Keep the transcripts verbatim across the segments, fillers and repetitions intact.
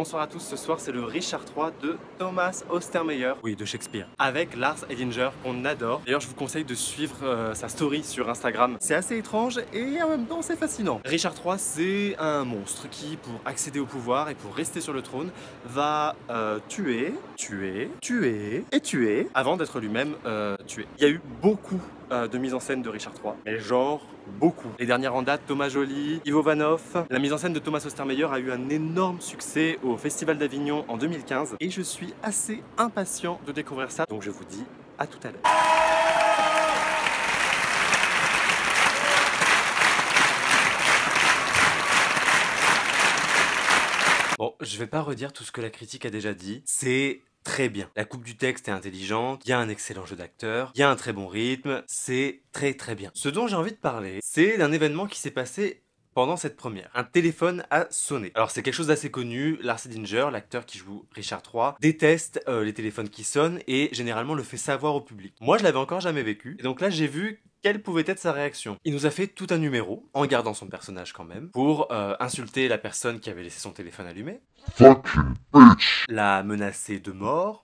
bonsoir à tous, ce soir c'est le Richard trois de Thomas Ostermeyer, oui de Shakespeare, avec Lars Eidinger qu'on adore. D'ailleurs je vous conseille de suivre euh, sa story sur Instagram, c'est assez étrange et en même temps c'est fascinant. Richard trois c'est un monstre qui, pour accéder au pouvoir et pour rester sur le trône, va euh, tuer, tuer, tuer et tuer avant d'être lui-même euh, tué. Il y a eu beaucoup Euh, de mise en scène de Richard trois, mais genre beaucoup. Les dernières en date, Thomas Joly, Ivo Vanoff. La mise en scène de Thomas Ostermeyer a eu un énorme succès au Festival d'Avignon en deux mille quinze et je suis assez impatient de découvrir ça, donc je vous dis à tout à l'heure. Bon, je vais pas redire tout ce que la critique a déjà dit, c'est très bien. La coupe du texte est intelligente, il y a un excellent jeu d'acteur, il y a un très bon rythme, c'est très très bien. Ce dont j'ai envie de parler, c'est d'un événement qui s'est passé pendant cette première. Un téléphone a sonné. Alors c'est quelque chose d'assez connu, Lars Eidinger, l'acteur qui joue Richard trois, déteste euh, les téléphones qui sonnent et généralement le fait savoir au public. Moi je l'avais encore jamais vécu, et donc là j'ai vu quelle pouvait être sa réaction. Il nous a fait tout un numéro, en gardant son personnage quand même, pour euh, insulter la personne qui avait laissé son téléphone allumé, Fucking bitch. la menacer de mort,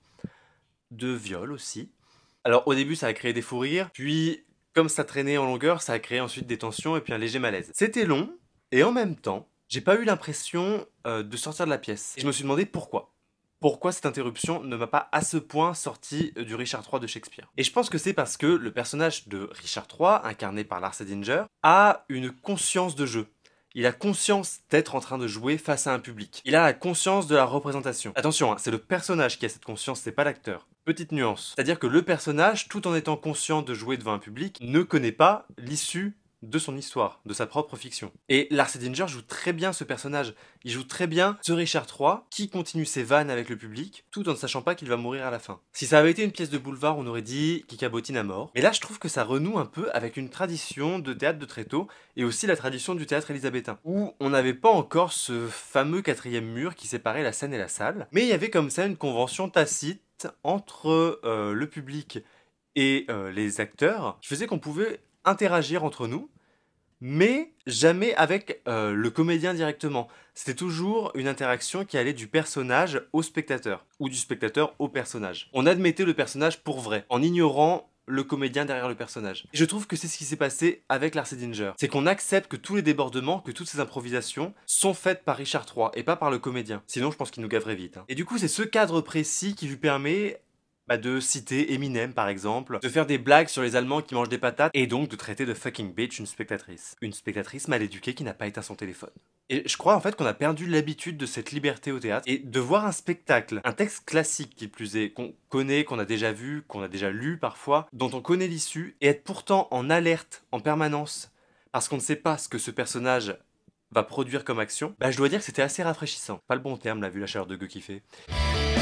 de viol aussi. Alors au début ça a créé des fous rires, puis comme ça traînait en longueur, ça a créé ensuite des tensions et puis un léger malaise. C'était long, et en même temps, j'ai pas eu l'impression euh, de sortir de la pièce. Et je me suis demandé pourquoi. Pourquoi cette interruption ne m'a pas à ce point sorti du Richard trois de Shakespeare. Et je pense que c'est parce que le personnage de Richard trois, incarné par Lars Eidinger, a une conscience de jeu. Il a conscience d'être en train de jouer face à un public. Il a la conscience de la représentation. Attention, hein, c'est le personnage qui a cette conscience, c'est pas l'acteur. Petite nuance. C'est-à-dire que le personnage, tout en étant conscient de jouer devant un public, ne connaît pas l'issue de son histoire, de sa propre fiction. Et Lars Eidinger joue très bien ce personnage. Il joue très bien ce Richard trois qui continue ses vannes avec le public, tout en ne sachant pas qu'il va mourir à la fin. Si ça avait été une pièce de boulevard, on aurait dit qu'il cabotine à mort. Mais là, je trouve que ça renoue un peu avec une tradition de théâtre de Tréteau, et aussi la tradition du théâtre élisabétain, où on n'avait pas encore ce fameux quatrième mur qui séparait la scène et la salle, mais il y avait comme ça une convention tacite entre euh, le public et euh, les acteurs, qui faisait qu'on pouvait interagir entre nous, mais jamais avec euh, le comédien directement. C'était toujours une interaction qui allait du personnage au spectateur, ou du spectateur au personnage. On admettait le personnage pour vrai, en ignorant le comédien derrière le personnage. Et je trouve que c'est ce qui s'est passé avec Lars Eidinger. C'est qu'on accepte que tous les débordements, que toutes ces improvisations sont faites par Richard trois, et pas par le comédien. Sinon je pense qu'il nous gaverait vite. Hein. Et du coup c'est ce cadre précis qui lui permet Bah de citer Eminem par exemple, de faire des blagues sur les Allemands qui mangent des patates, et donc de traiter de fucking bitch une spectatrice. Une spectatrice mal éduquée qui n'a pas éteint son téléphone. Et je crois en fait qu'on a perdu l'habitude de cette liberté au théâtre, et de voir un spectacle, un texte classique qui plus est, qu'on connaît, qu'on a déjà vu, qu'on a déjà lu parfois, dont on connaît l'issue, et être pourtant en alerte en permanence, parce qu'on ne sait pas ce que ce personnage va produire comme action, bah je dois dire que c'était assez rafraîchissant. Pas le bon terme là vu la chaleur de gueule qu'il fait.